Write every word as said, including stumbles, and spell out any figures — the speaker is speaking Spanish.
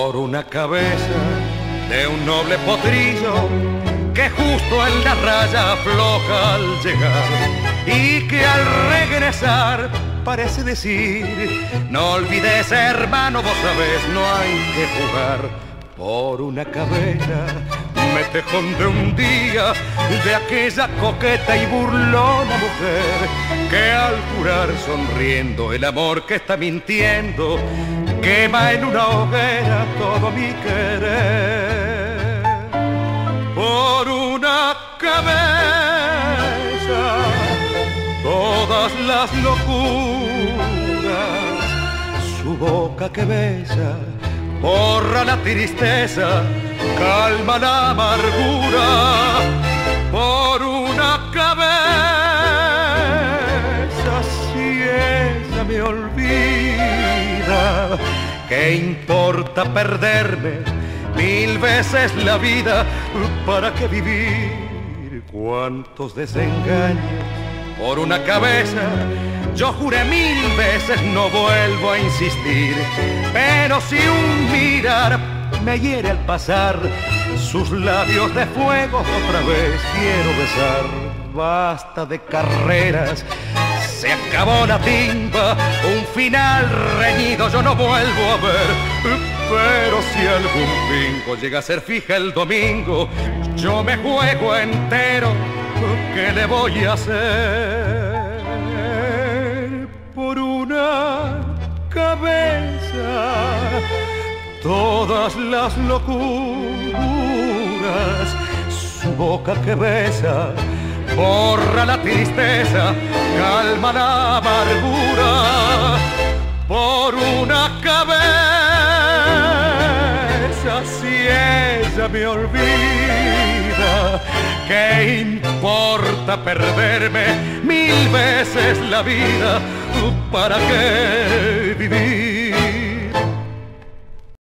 por una cabeza de un noble potrillo que justo en la raya afloja al llegar y que al regresar parece decir: no olvides, hermano, vos sabés, no hay que jugar. Por una cabeza me tejón de un día de aquella coqueta y burlona mujer que al jurar sonriendo el amor que está mintiendo quema en una hoguera todo mi querer. Por una cabeza todas las locuras, su boca que besa borra la tristeza, calma la amargura. Por una cabeza, si ella me olvida, ¿qué importa perderme mil veces la vida? ¿Para qué vivir cuántos desengaños? Por una cabeza yo juré mil veces, no vuelvo a insistir, pero si un mirar me hiere al pasar, sus labios de fuego otra vez quiero besar. Basta de carreras, se acabó la timba, un final reñido yo no vuelvo a ver. Pero si algún bingo llega a ser fija el domingo, yo me juego entero, ¿qué le voy a hacer? Por una cabeza todas las locuras, su boca que besa borra la tristeza, calma la amargura. Por una cabeza, si ella me olvida, ¿qué importa perderme mil veces la vida? ¿Para qué vivir?